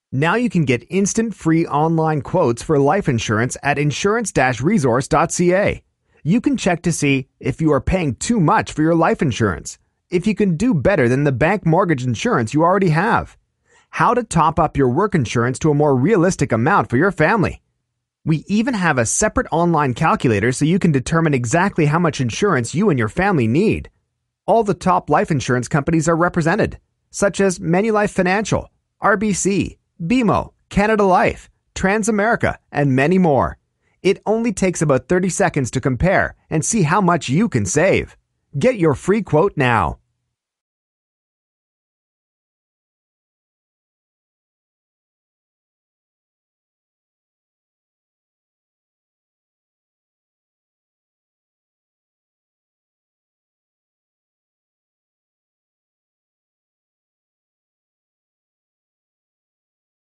Now you can get instant free online quotes for life insurance at insurance-resource.ca. You can check to see if you are paying too much for your life insurance, if you can do better than the bank mortgage insurance you already have, how to top up your work insurance to a more realistic amount for your family. We even have a separate online calculator so you can determine exactly how much insurance you and your family need. All the top life insurance companies are represented, such as Manulife Financial, RBC, BMO, Canada Life, Transamerica, and many more. It only takes about 30 seconds to compare and see how much you can save. Get your free quote now.